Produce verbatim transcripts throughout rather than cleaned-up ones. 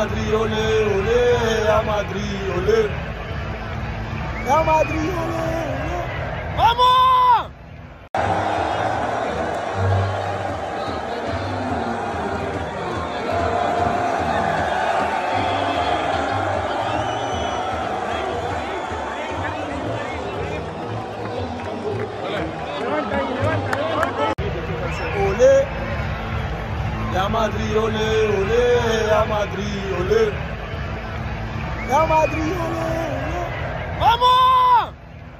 Madrid, olé, olé, Real Madrid, olé. Real Madrid, olé, olé. ¡Vamos! Olé, Real Madrid, olé, olé, Real Madrid, olé. Real Madrid, olé, olé. ¡Vamos!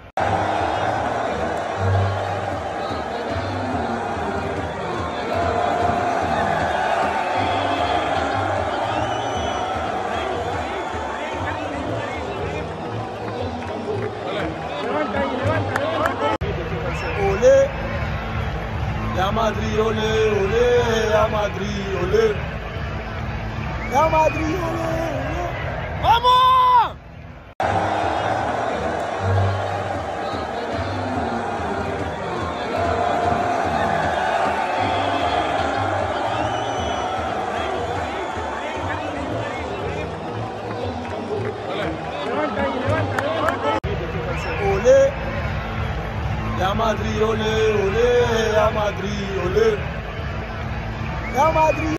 Olé, Real Madrid, olé, olé, Real Madrid, olé. Real Madrid, olé, olé. ¡Vamos! Olé, Real Madrid, olé, olé, Real Madrid, olé. Real Madrid.